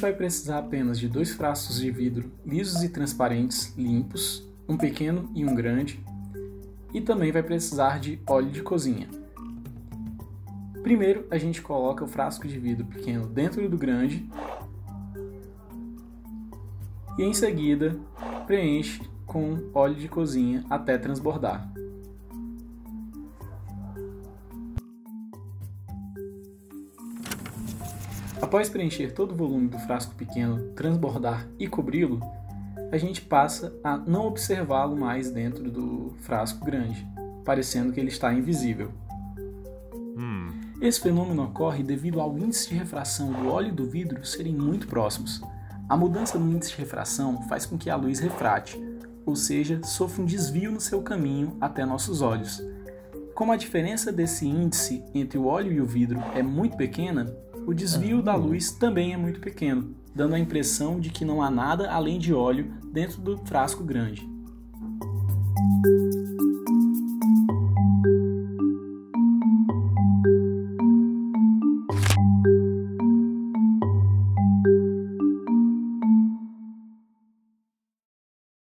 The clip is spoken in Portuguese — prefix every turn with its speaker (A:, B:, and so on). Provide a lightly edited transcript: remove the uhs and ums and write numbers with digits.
A: vai precisar apenas de 2 frascos de vidro lisos e transparentes, limpos, um pequeno e um grande, e também vai precisar de óleo de cozinha. Primeiro, a gente coloca o frasco de vidro pequeno dentro do grande e em seguida preenche com óleo de cozinha até transbordar. Após preencher todo o volume do frasco pequeno, transbordar e cobri-lo, a gente passa a não observá-lo mais dentro do frasco grande, parecendo que ele está invisível. Esse fenômeno ocorre devido ao índice de refração do óleo e do vidro serem muito próximos. A mudança no índice de refração faz com que a luz refrate, ou seja, sofra um desvio no seu caminho até nossos olhos. Como a diferença desse índice entre o óleo e o vidro é muito pequena, o desvio da luz também é muito pequeno, dando a impressão de que não há nada além de óleo dentro do frasco grande.